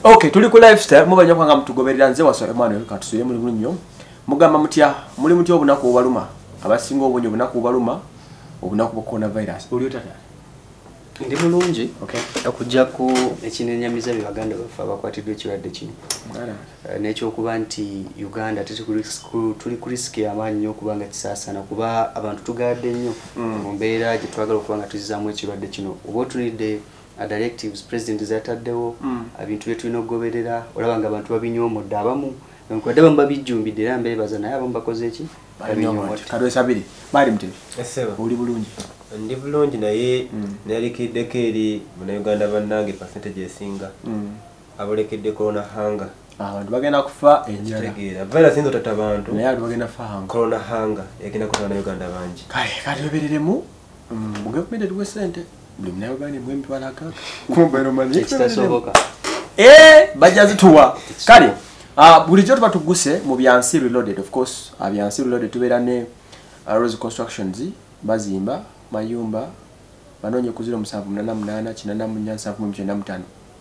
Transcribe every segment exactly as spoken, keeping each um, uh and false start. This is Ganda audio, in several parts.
Okay, tuli ku lifestyle mubanya kwanga mtugoberera nze waso Emmanuel katusuye muri nnyo. Mugamba mutya muri mutya obunaku obaluma. Abasinga obunyo obunaku obaluma obunaku bwa coronavirus. Oli otata. Ndi bulungi. Okay. Okujja ku ekinenyamiza byaganda bafa bakwatidde ekirwadde kino. Ngala. Uh, N'ekyo okuba nti Uganda tuli ku risk y'amaanyi nnyo okuba nga kisaasana kuba abantu tugadde nnyo mu mbeera gye twagala okuba nga tuzizaamu ekirwadde kino. Oba otunidde a directives president zataddewo ebintu bye tulina okugoberera olaba nga abantu babinyoomodde abamu nkwadde bamu babijjumbidde era mbeebaza naye abamu bakoze eki babinyoomodde. Kadwesabiri bali mutemi. Eseba. Oli bulungi. Ndi bulungi naye nalikiddeko eri Bannayuganda bannange percentage esinga abolekedde corona hanga. Abantu bagenda kufa enjala. Kitegeera virus ndo tata abantu naye abantu bagenda kufa hanga. Corona hanga egenda kuba Bannayuganda bangi. Kale kati obereremu mu government tuwe sente buli Munnayuganda mwembi balaka kumbe no manyi ekitasoboka. Eh bajazi tuwa. Kale ah bulijjo tuba tuguse mu byansi reloaded of course abyansi reloaded tubera ne Rose Constructions bazimba mayumba banonye kuzira musanvu munana munana kinana munyansa mu mchenda mutano.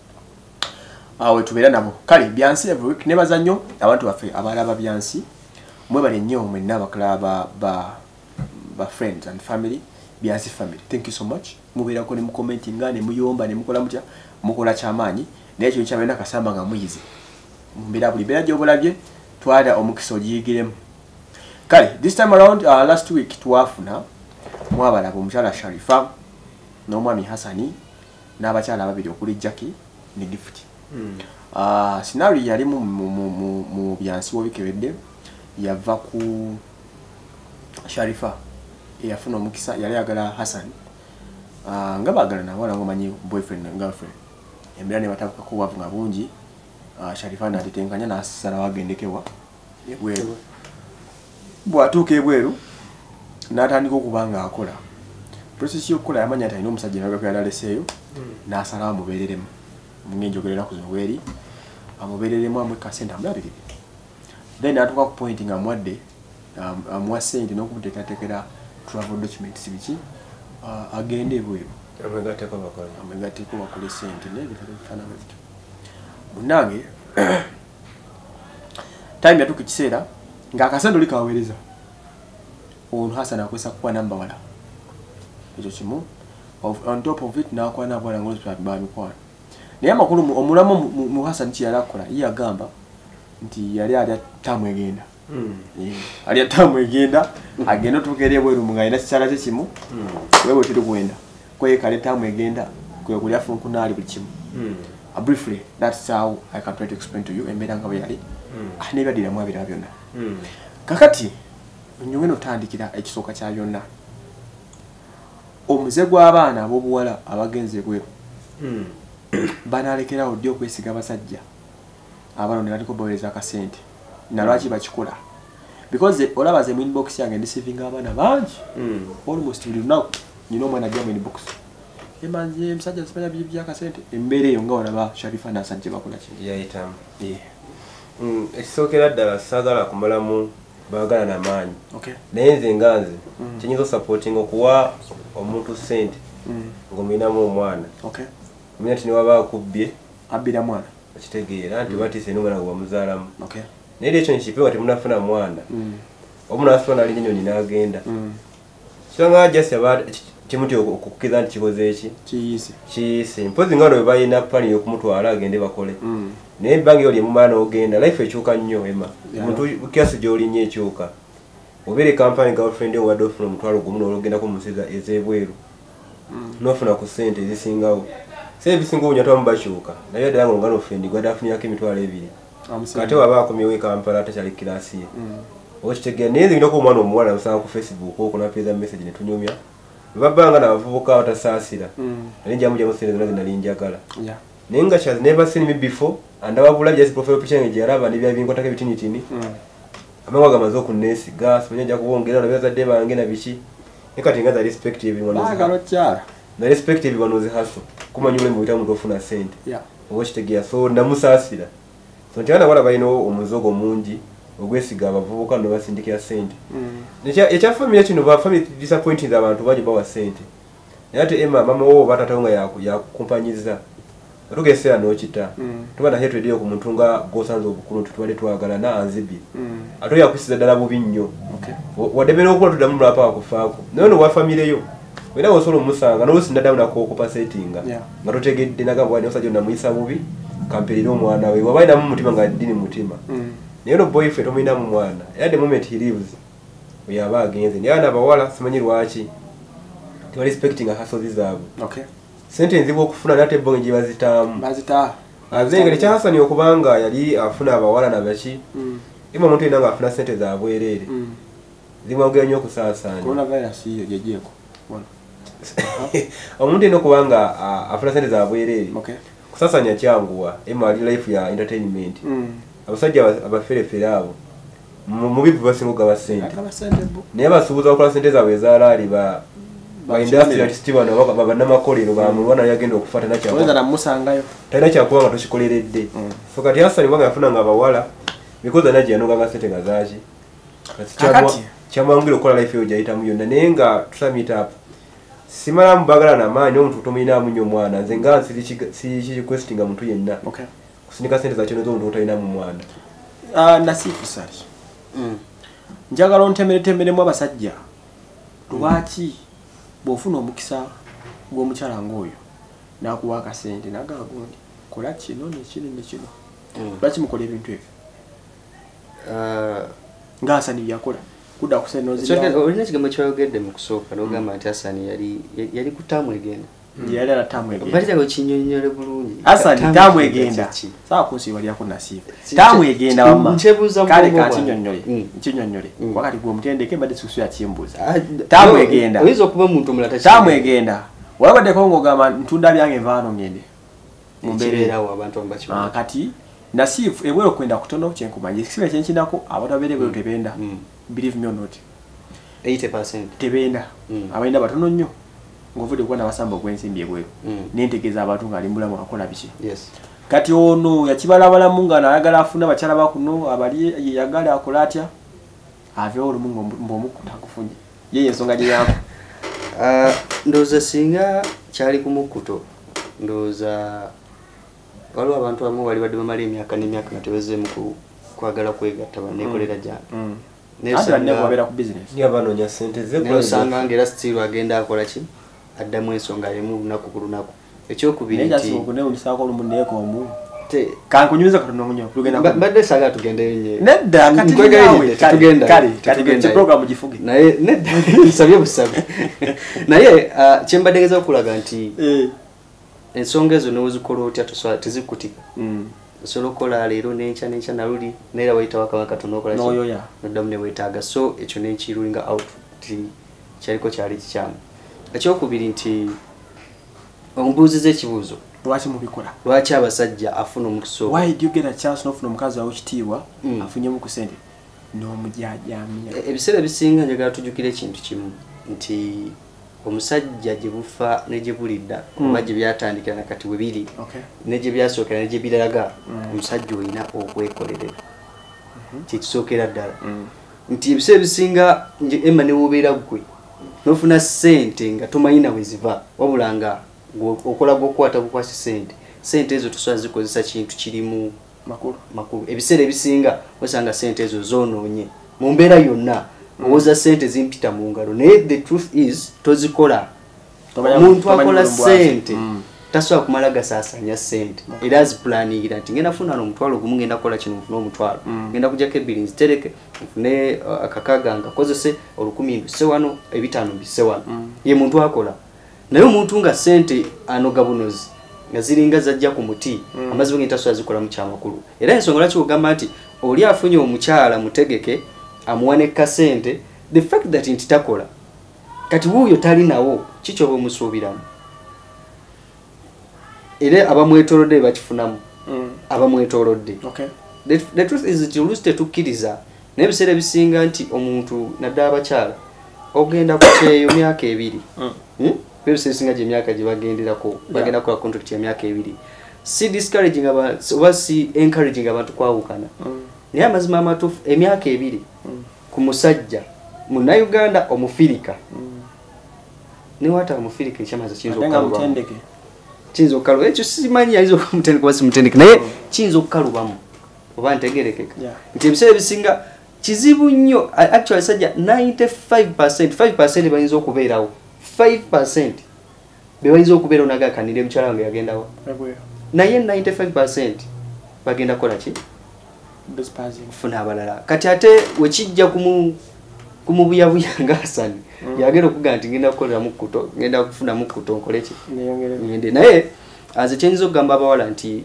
Awe tubera nabo. Kale byansi every week nebaza nnyo abantu baffe abalaba byansi mwe bali nnyo mwe naba klaba ba ba friends and family byansi family. Thank you so much. Mubera ko ne mu commenting ngane muyomba ne mukola mutya mukola chamanyi n'ekyo kyabenda kasamba nga muyize. Mbira buli bera gyo bulabye twala omukiso giyigiremu. Kale this time around uh, last week twafuna mwabala omukyala Sharifa n'omwami Hassani n'abakyala babiri okuli Jackie ne Gift. Mm. Uh, scenario yali mu mu mu, mu byansi wobikebedde yava ku Sharifa eyafuna omukisa yali agala Hassan. Uh, nga bagala na wala ngomanyi boyfriend and girlfriend. Embira ne batabuka ko bavunga bungi. Uh, Sharifa n'atitenkanya n'asala wagendekewa ebweru. Bwatuuka ebweru n'atandika okubanga akola. Process y'okukola yamanya ati alina omusajja n'agakula yalaleseeyo n'asala amubeereremu. Mungenjogerera ku weri amubeereremu amwe kasente amulabirire. Then atuuka ku point nga amwadde amuwa sente n'okumuteekateekera travel documents biki uh, agende ebweru. Amegatteko bakola. Amegatteko bakole sente n'ebitabo bifaanana bityo. Munnange time yatuuka ekiseera ng'akasente oli kaweereza. Ono Hassan akwesa kuwa namba wala. Ekyo kimu. On top of it n'akuwa namba wala ng'olwekyo bamikwana. Naye amakulu omulamu mu Hassan kiyala akola ye agamba nti yali ali atamu egenda. Mm. Yeah. Ali atamu egenda agenda tukere bweru mungaina kikyala kye kimu. Mm. Wewe tuli kwenda. Kwe kale tamu egenda kwe kulya funkunali buli kimu. Mm. Uh, briefly that's how I can try to explain to you embera nga bwe yali. Mm. Ah ne badira mu abira byonna. Mm. Kakati nyongeno otandikira ekisooka kya byonna. Omuze gw'abaana ab'obuwala abagenze bweru. Mm. Banalekera oddi okwesiga basajja abalondera liko bowereza akasente nalwaki bakikola because olaba ze mu inbox yange ndi saving abaana bangi Mm. almost buli lunaku nyina omwana ajja mu inbox emanze musajja sipanya bibye byakasente embeera eyo nga olaba Sharifa n'asajja bakola ki Yayitamu. yeah. Mm. Ekisookera ddala saagala kumalamu baagala n'amaanyi. Okay. Naye nze nga nze Mm. kiyinza supporting okuwa omuntu sente Mm. ng'omulinamu omwana. Okay. Manya nti niwaba akubbye abira mwana okitegeera nti batiise n'omwana gwe bamuzaalamu. okay. Naye ekyo nkipewa temunafuna mwana. Mm. Omu n'asitula n'alinnya ennyonyi n'agenda. Mm. Kiranga just aba kimuti okukkiriza nti kikoze eki kiyise kiyise mpozi nga bwe balina pali y'okumutwala agende bakole. Mm. Naye ebbanga eryo lyemumala n'ogenda life ekyuka nnyo Emma. Yeah. Omuntu kiasi gy'olinnyo ekyuka. Obeere kampani girlfriend wadde ofuna omutwalo gumu n'ogendako mu nsi ez'ebweru. Mm. N'ofuna ku ssente ezisingawo. Sebe bisingo unyatwa mbachuka. Na yo dayango ngano fendi gwada afunyako emitwalo ebiri. Kate waba akomyewe Kampala atachali kilasi ye. Mm. Okitegera neze ngino ko omwana omuwala usanga ku Facebook okwo na peza message ne tunyumya. Babanga na bavubuka batasaasira. Mm. Ninja mujja musere zona nalinjagala. Yeah. Nenga she has never seen me before and ababula just profile picture nge yaraba nibya bingota ke bitini tini. Mm. Amangwa gamazo ku nesi gas mwenye kuongera na beza deba bange na bichi. Nikati ngaza respective one. Baga no kyara. Na respective banoze haso kumanyule mu bitamu tofuna sente. Yeah. Okitegera so namusasira. So ntyana wala bayino omuzogo mungi ogwesiga abavubuka no basindikira sente. Mm. Necha echa family kino ba family disappointing abantu baje bawa sente. Yate Emma mama wo batataunga yako yakukompanyiza. tugese ano kita tuba na hatred yo ku muntu nga gosanzo obukulu tutwale twagala na anzibi ato yakusiza dala bubi nnyo wadebera okuba tudamu lapa akufaako nono wa family yo wena osolo musanga no sinda damu nako okupa settinga nga totegedde nagamba wani osajja namuyisa bubi kampelira omwana we wabaina mu mutima nga dini mutima naye no boyfriend omuyina mu mwana at the moment he lives we are agenze naye ana bawala simanyi lwaki they are respecting a hustle zaabwe okay sente nzibu okufuna nate bonge gye bazitaamu bazita azengere kyasani okubanga yali afuna abawala na baki ima omuntu yenna nga afuna sente zaabwereere zimwongera nnyo okusaasaanya coronavirus iyo gyegyeko omuntu yenna okubanga afuna sente zaabwereere okay kusaasaanya kyanguwa emali life ya entertainment abasajja abaferefere abo mu bivu basinga ogaba sente naye basuubuza okukola sente zaabwe ezaalaali ba ba industrialist bano baba namakolero bamulwana yagenda okufuata na kyako weza namusangayo tayina kyakuba nga tukikoleredde so kati Hassan banga yafuna nga abawala because anaje yanoga nga sente ngazaji kati kyamwangire okukola life yo gyayitamu yonna naye nga tusamit up simala mbagala na maanyi omuntu tomuyina munyo mwana nze nga si questioning muntu yenna okay kusinika sente za kyonezo omuntu otayina mu mwana ah nasifu sali mm njagala ontemere temeremu abasajja lwaki bofuna omukisa gw'omukyala ngoyo nakuwa akasente nagala gundi kola kino nekino nekino lwaki mukola ebintu ebyo nga Hassan yakola kuda kusenozi olina ekigambo kyayogedde mu kusooka n'ogamba nti Hassan yali yali kutamu egenda yali ala tamu egenda balira ko kinyonyole bulungi Hassan tamu egenda sawa kusi wali yako nasifu tamu egenda wamma kale ka kinyonyole kinyonyole wakati gwo mutendeke mbade susu ya chimbuza tamu egenda oyizo kuba muntu mulata tamu egenda walabade kongo gama ntunda byange vano ngende mumbeera wa abantu ambachi ah kati nasifu ebwero kwenda kutono kyenkumanye kisibe kyenkinako abantu abere bwe tebenda believe me or not eighty percent tebenda abainda batono nnyo ngovude kuba nabasamba okwensimbi ebweru nentegeza abantu nga alimbula mu akola biki yes kati ono yakibalabala munga nayagala afuna bakyala bakuno abali yagala akola atya ave olumungo mbomukuta kufunye yeye ensonga gye yako ah ndoza singa kyali kumukuto ndoza waliwo abantu abamu bali badde bamala emyaka n'emyaka nga tebezeemu kwagala kwegatta banekolera jana nesa nebwabera ku business ni abanonya sente ze kwa sanga ngera still agenda akola ki addamu ensonga emu lunaku ku lunaku ekyokubiri nti nenda soko ne unisako olumuneko omu te kankunyuza katono munyo tugenda badde saga tugende yenye nedda kati nawe tugenda kali kati program gifuge naye nedda sabye busabe naye kyembadegeza okulaga nti eh ensonga ezo nozikola otya toswa tezikutika mm solo kola leero nencha nencha naluli nera waita waka katono kola no yo ya nadamu ne wetaga so ekyo nekirulinga out ti kyaliko kyali kikyamu ekyokubiri nti ombuzize ekibuzo lwaki mubikola lwaki abasajja afuna omukiso why do you get a chance n'ofuna omukazi wawe kitiibwa afunye mu kusente n'omujajamya ebiseera bisinga njagala tujjukira ekintu kimu nti omusajja gye bufa ne gye bulidda oba gye byatandikira nakati we biri ne gye byasookera ne gye biraga omusajja olina okwekolerera kyekisookera ddala nti ebiseera bisinga emma ne wobeera ggwe n'ofuna ssente nga tomanyi nawe ziva wabula nga okola gwokukwata bukwasi ssente ssente ezo tosobola zikozesa kintu kirimu makulu makulu ebiseera ebisinga osanga ssente ezo zoonoonye mu mbeera yonna owoza sente zimpita mu ngalo naye the truth is tozikola omuntu akola sente tasobola kumala gasaasanya sente era azipulaningira nti ngenda funa omutwalo gumu ngenda kola kino nfuna omutwalo ngenda kujjako ebbiri nzitereke nfune akakaga nga kozese olukumi mbise wano ebitaano mbise wano ye muntu akola naye omuntu nga sente anoga bunozi nga ziringa zajja ku muti amazibu ngenda tasobola zikola mu kyamakulu era ensonga lwaki ogamba nti oli afunye omukyala mutegeke amuwane kasente the fact that nti takola kati wuyo tali nawo kicho bomusuubiramu era abamwetolodde bakifunamu mm. abamwetolodde okay the, the truth is that uluste tukiriza n'ebiseera bisinga nti omuntu nadda abakyala ogenda ku kyeyo myaka ebiri mm. hmm? ebiseera bisinga gye myaka gye bagenderako bagenda kola contract ya myaka ebiri si discouraging abantu oba si encouraging abantu kwawukana mm. naye amazima amatuufu emyaka ebiri mm. ku musajja Munnayuganda omufirika mm. ne wata omufirika ekyamaza kinzo okukaba kiyinza okukaluba ekyo simanyi ayinza okumutendeka kuba simutendeka naye kiyinza okukalubamu oba ntegerekeka nti ebiseera ebisinga kizibu nnyo actually sajja ninety-five percent five percent bayinza okubeerawo five percent bebayinza okubeerawo nagakanira emukyala wange yagendawo naye ninety-five percent bagenda kukola ki kufuna abalala kati ate wekijja kumubuyabuya ngaasani yagenda okugaa nti ngenda kukolera mukkuto ngenda kufuna mukkuto nkole ki ngende naye aze kyenyinza okugamba abawala nti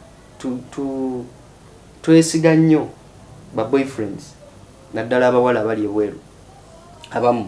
twesiga nnyo ba boyfriends naddala abawala abali ebweru abamu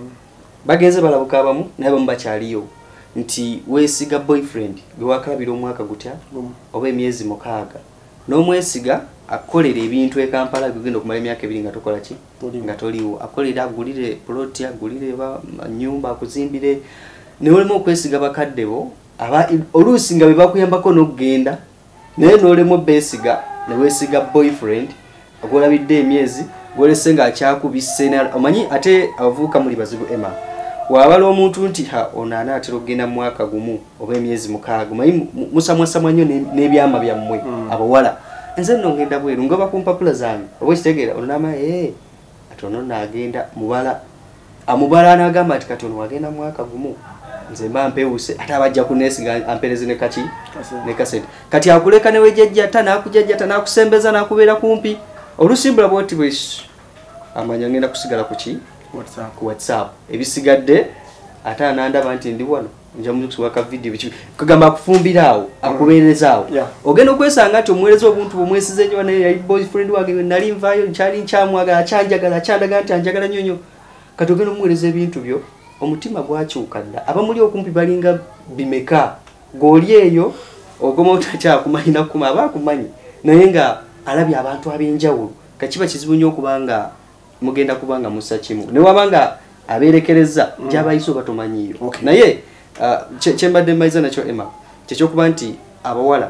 bagenze balabuka abamu naye bamu bakyaliyo nti weesiga boyfriend gwe wakalabira omwaka gutya oba emyezi mukaaga n'omwesiga akolera ebintu e Kampala gugenda okumala emyaka ebiri nga tokola ki nga toliwo akolera agulire ploti agulire nyumba akuzimbire newolemu okwesiga bakadde bo oluusi nga bebakuyambako n'okugenda naye n'olemu beesiga neweesiga boyfriend agolabidde emyezi golese nga akyakubise omanyi ate abavubuka muli bazibu ema wabala omuntu nti ha ono anaatera okugenda mu mwaka gumu oba emyezi mukaaga omanyi musamwasamwa nnyo n'ebyama byammwe abawala nze nno ngenda bweru ngaba ku mpapula zange oba ekitegeera ono n'ama ee ati ono naagenda mubala amubala n'agamba ati kati ono wagenda mu mwaka gumu nze mba mpewuse ate abajja kuneesiga ampereze ne kaki ne kasente kati akuleka ne wejjajjata n'akujjajjata n'akusembeza n'akubeera kumpi olusimbula bwoti bwesu amanya ngenda kusigala ku ki ku WhatsApp ebisigadde ate anandaba nti ndi wano nja mukuwaka video bichi kagamba akufumbira awo akubeereza awo ogenda okwesanga ati omwereza obuntu bomwesize nnyo ne boyfriend wage nali nvayo nkyali nkyamwaga achanjagala achandaga nti anjagala nyonyo kati ogenda omwereza ebintu byo omutima gwakyukadda abamuli okumpi balinga bimeka goli eyo ogoma otakyakumanyina kuma abakumanyi naye nga alabye abantu ab'enjawulo kakiba kizibu nnyo okubanga mugenda kubanga musa kimu ne wabanga aberekereza gy'abayiso batomanyiyo naye kyembadde mbayiza nakyo Emma kyekyokuba nti abawala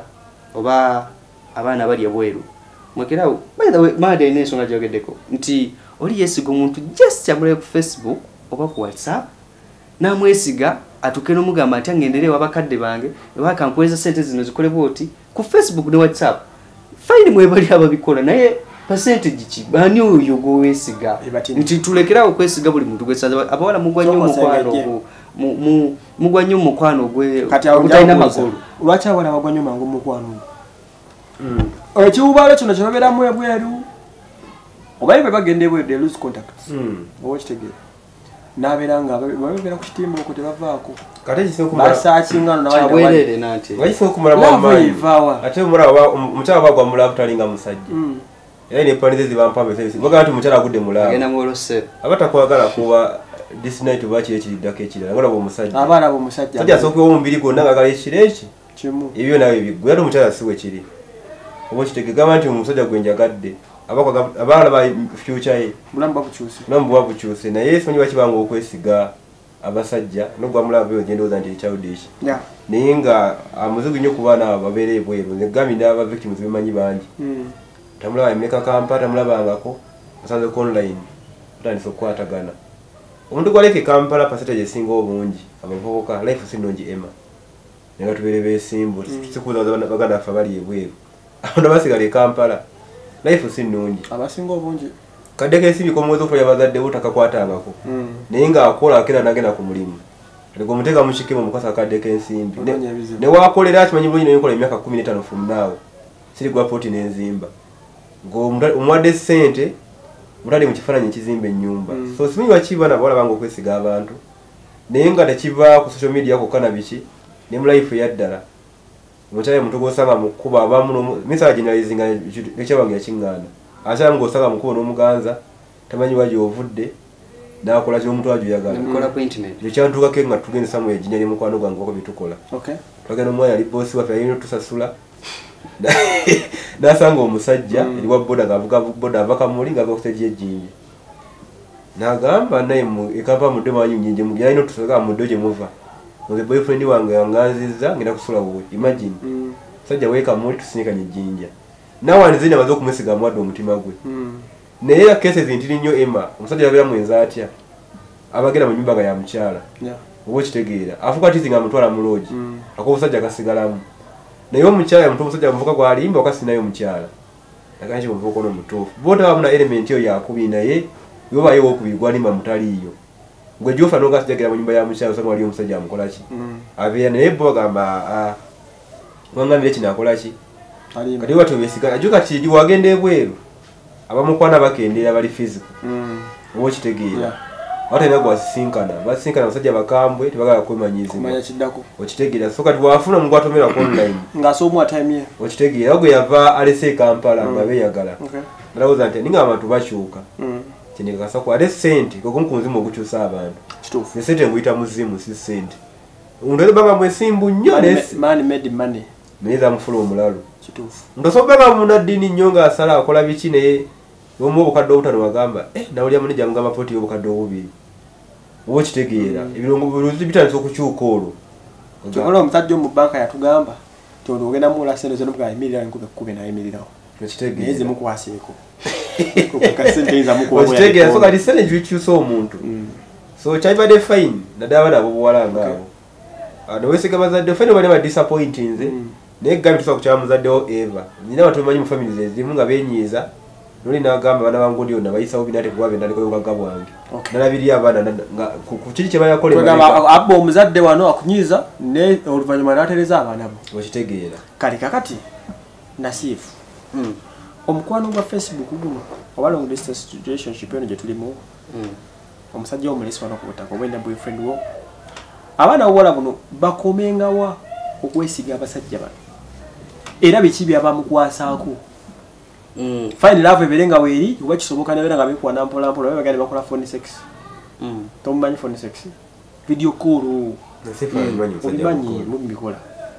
oba abaana bali ebweru mwekerawo by the way maade ine ensonga gyogeddeko nti oli yeesiga omuntu just amuleke ku Facebook oba ku WhatsApp namwesiga atuke n'omugamba nti angendere wabakadde bange ewaka nkweza sente zino zikole bwoti ku Facebook ne WhatsApp fine mwebali ababikola naye percentage ki bani oyo gowesiga nti tulekerawo okwesiga buli muntu gwesanze abawala mugwa nnyo mukwano mu mugwa nnyo mukwano gwe ogutayina magulu lwaki abawala bagwa nnyo mangu mukwano ekiwubaalo kino kyebabeeramu ebweru obaye bagenda ebweru they lose contact oba kitegeera nabeera nga babeera ku kitimba okwo tebavaako basakingano nabwerere nanti ate omukyala bagwa mulaavu talinga musajja era nepanize zibampambe sesi baga nti mukyala agudde mulaavu agenda mwolose abatakwagala kuba this night bakiri ekiriddako ekirala ngolaba omusajja abaana b'omusajja sajja asookewo omubiri gwonna ngagala ekiro eki kimu ebyo nawe biggwe ate omukyala siwe kiri oba kitegegamba nti omusajja gwe njagadde abaala ba future ye bulamu babukyuse bulamu buba bukyuse naye simanyi bakibanga okwesiga abasajja nogwa mulaavu yo gyendowooza nti ekyawudiiki naye nga amuzigu nnyo ku baana abo babeera ebweru negambye n'aba victims bemanyi bangi tamulaba emeka Kampala tamulabangako osanzeko online otandise okukwatagana omuntu gwaleka e Kampala percentage esinga obungi abavubuka life si nnungi Emma nenga tubeere beesimbu tusikuuza baganda baffe abali ebweru abantu abasigala e Kampala life si nnungi abasinga obungi kaddeko ensimbi komwezi okulya bazadde bo takakwatangako naye ng'akola akera nagenda ku mulimu aliko omuteeka mu kikimo mukasa akaddeko ensimbi ne waakolera akimanyi bulungi nenkola emyaka kumi n'etaano from now siri gwa poti n'enzimba ng'omuwadde ssente mutali mu kifaananyi ekizimba ennyumba so simanyi bakiba nabawala bange okwesiga abantu naye nga tekiva ku social media kokka na biki ne mu life eyaddala omukyala omuntu gw'osanga mu kkuba abamu misala generalizinga ekyabange yakiŋŋaana akyala ng'osanga mu kkuba n'omuganza tamanyi waji ovudde n'akola ky'omuntu ajoyagala ekyantukako nga tugende samuel ejjinya ne mukwano gwange wako byetukola twagenda omwana ali boosi waffe yalina otusasula nasanga omusajja eriwa boda ng'avuga boda ava kamuli ng'ava kuteja ejjinja n'agamba naye ekampa mudde manyi nyinje yalina otusaka mudde gye muva nze boyfriend wange yanganzizza ngenda kusula wowe imagine sajja weekamuli tusinikanye ejjinja nawandize namaze okumusiga amuwadde omutima gwe naye cases ntiri nnyo Emma omusajja yabeera mwenza atya abagenda mu nyumba nga ya mukyala obo kitegeera afuka tizinga mutwala mu lodge akobusajja kasigalamu naye omukyala mutu omusajja muvuka gwalimba okasinayo omukyala nakanji muvuka ono mutuufu bota wamuna element yo yakubi naye yoba yewo okubiri gwalimba mutaliyo gwe jofa no gasijagera mu nyumba ya mukyala osanga wali omusajja amukola ki abeera naye bo gamba wangambire kino akola ki kati watu besika ajuka kidi wagenda ebweru abamukwana bakendera bali physical obo kitegeera wata ina gwasinkana basinkana basajja bakambwe tebagala kwemanyizi kumanya kiddako okitegeera so kati wafuna mu gwatomera ku online ngaso mu time ye okitegeera ogwe yava alese Kampala nga beyagala okay ndawuza nti ninga abantu bakyuka kini kasako ade sente koko nkunzimu okukyusa abantu kitufu ne sente nguyita muzimu si sente undole baba mwesimbu nnyo nesi man made money neza mufulu omulalo kitufu ndosobeka mu nadini nyonga asala akola biki ne omu obukadde obutano wagamba eh nawulya munija mugamba poti obukadde obubiri obo kitegeera ebirungo biruzi bitandise okukyuka olwo kyokolo omusajja mu banka yatugamba tono ogenda mula sente zino bwa emirira nkube kube na emirirawo kitegeera neze mukwaseko kukasente muko kitegeera so kali sente jikyusa omuntu so chaibade fine nadaba nabo bwala ngabo ano weseka bazadde fine bali ba disappointing nze ne gambi tusa kukyamuzaddewo eva nina watu manyi mu family ze zimu nga benyiza noli nagamba bana bangu ndio nabayisawo binate kubabe ndali ko kagabo wange nalabiri abana nga kukiri kye bayakole bagamba abbo omuzadde wano akunyiza ne oluvanyuma natereza abana bo okitegeera kali kakati nasifu mm. omukwano gwa Facebook guno oba long distance relationship eno gye tulimu mm. omusajja omulesi wano kubutaka oba ina boyfriend wo abana owola buno bakomengawa okwesiga abasajja bano era biki byabamukwasaako mm. Find love eberenga weri oba kisoboka nebera nga bikwana mpola mpola baba gani bakola phone sex mm. Tomanyi phone sex video call nasifa manyi musajja manyi mubikola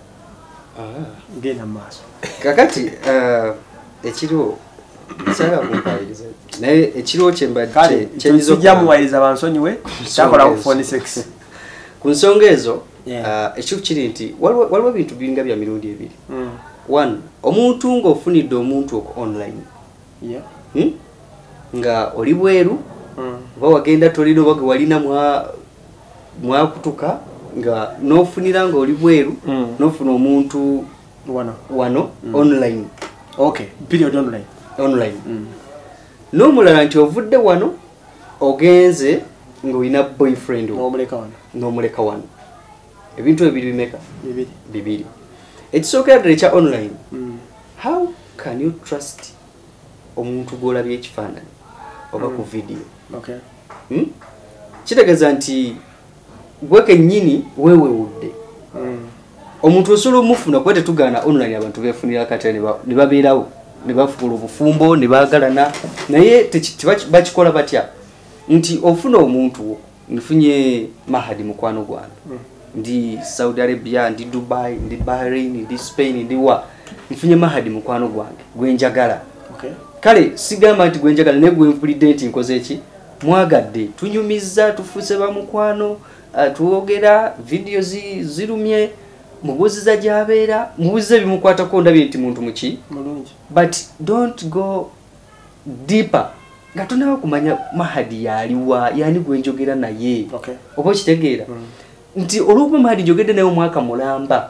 ah ngena maso kakati uh, ekiro sala kumpaliriza naye ekiro kyembadde kyenyizo kyamuwaliza bansonyiwe takola ku phone sex ku nsonga ezo yeah. uh, ekyo kiri nti waliwo waliwo bintu binga bya mirundi ebiri mm. One omuntu ng'ofunidde omuntu ok online yeah. hmm? nga oli bweru mm. oba wagenda tolino oba walina mwa mwakutuka nga nofunira nga oli bweru mm. nofuna omuntu wano wano mm. online okay period online online mm. n'omulala nti ovudde wano ogenze ng'olina boyfriend n'omuleka wano n'omuleka wano ebintu ebiri bimeka bibiri bibiri ekisookera ddala ekya online mm. How can you trust omuntu gw'olabye ekifaananyi oba mm. ku video okay hmm? Kitegeeza nti gwe kennyini weewewudde mm. omuntu osobola omufuna kuba tetugaana online abantu beefunira akatale ne babeerawo ne bafuula obufumbo ne baagalana naye bakikola batya nti ofuna omuntu nfunye Mahadi mukwano gwange mm. ndi Saudi Arabia ndi Dubai ndi Bahrain ndi Spain ndi wa nfunye Mahadi mukwano gwange gwenjagala okay kale sigamba nti gwenjagala ne gwenfulidde nti nkoze ki mwagadde tunyumiza tufuse ba mukwano uh, tuogera video zi, zirumye mubuziza jabeera mubuziza bimukwata ko ndabye nti muntu muki mulungi but don't go deeper gatonawo kumanya Mahadi yaliwa yani gwenjogera naye okay obo kitegeera mm. nti olwokuba Mahadi jogedde naye omwaka mulamba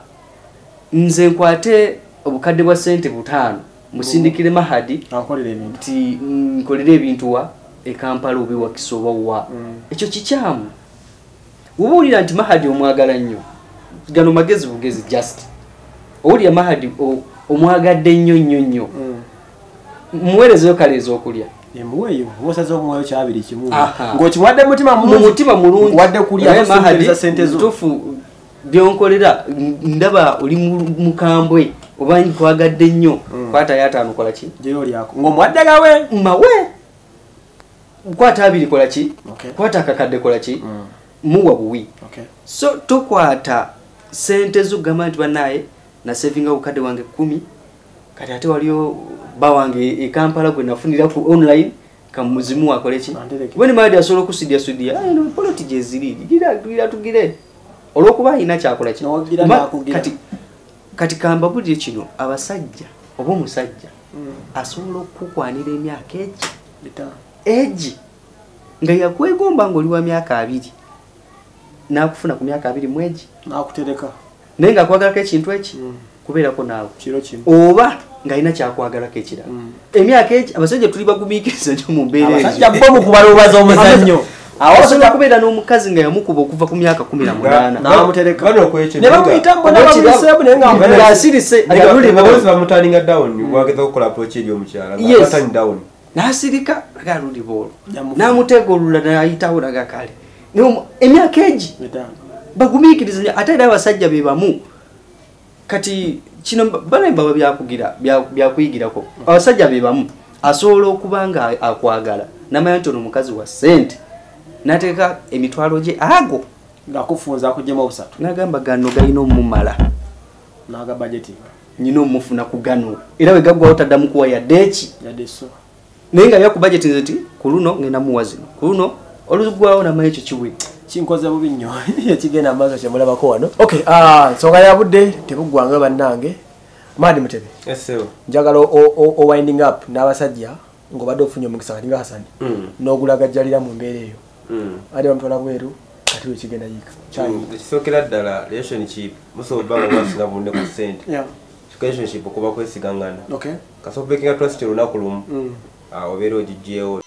nze nkwate obukadde bwa sente butaano musindikire Mahadi akolera ebintu nti nkolera ebintu wa e Kampala obi wa Kisoba wa mm. ekyo kikyamu ubulira nti Mahadi omwagala nnyo gano magezi bugezi just owulira Mahadi omwagadde nnyo nnyo nnyo muweerezeyo kaleeza okulya embuweyo wosazo omwoyo kyabiri kimu ng'okimwadde mutima mulungi mutima mulungi wadde kulya Mahadi sente zo tufu byonkolera ndaba oli mukambwe oba nkwagadde nnyo kwata yataano kola ki jero lyako ng'omwadde gawe mawe kwata abiri kola ki okay. Kwata akakadde kola ki mm. muwa buwi okay. So tokwata sente zo gamba nti banaye na savinga ukadde wange kumi kati ate waliyo bawange e Kampala gwe nafunira ku online kamuzimu wakole ki bweni Mahadi asobola okusidia sudia ay no poloti jeziri gira gira tugire olwokuba ina kyakola kino kati kati kamba budde kino abasajja oba omusajja mm. asobola okukwanira emyaka egi egi nga yakwegomba ng'oli wa myaka abiri nakufuna ku myaka abiri mwegi nakutereka naye ng'akwagalako ekintu eki kubeerako naawe kiro kimu oba ng'alina kyakwagalako ekirala emyaka egi abasajja tuli bagumiikiriza nnyo mu mbeera abasajja bo mu kubaloobaza omuzannyo awasobola kubeera n'omukazi nga yamukuba okuva ku myaka kumi na munaana namutereka bano kwekyo ne bamuyita mbona bamuseebu naye nga ng'asirise abawozi bamutaninga down wageza okukola approach eri omukyala ng'abatani down n'asirika aga luli boolo n'amuteegolula n'ayitawo naga kale emyaka egi bagumiikiriza nnyo ate era abasajja be bamu kati kino balemba byakugira byakuyigirako abasajja be bamu asobola okuba nga akwagala namanya nti ono omukazi wa ssente nateeka emitwalo gye ago ng'akufunza akugyemu obusatu n'agamba gano galina omumala n'aga budgeting nyina omufuna ku gano era bwe gaggwawo taddamu kuwa yadde eki yadde so naye nga byaku budgeting nti ku luno ngenda muwa zino ku luno olugwawo namanyi ekyo kiwedde kinkoze bubi nnyo ekigenda amaaso kyemulabako wano okay nsonga ya budde tebuggwanga bannange Madi Mutebe njagala o winding up n'abasajja ng'obadde ofunye omukisa kati nga Hasani n'ogulagajjalira mu mbeera eyo ate bamutwala bweru kati wekigenda yiika ekisookera ddala relationship musobola obbanga mwasinga bunne ku ssente relationship okuba kwesigangana kasobola breakinga trust olunaku lumu obeera ogijjeewo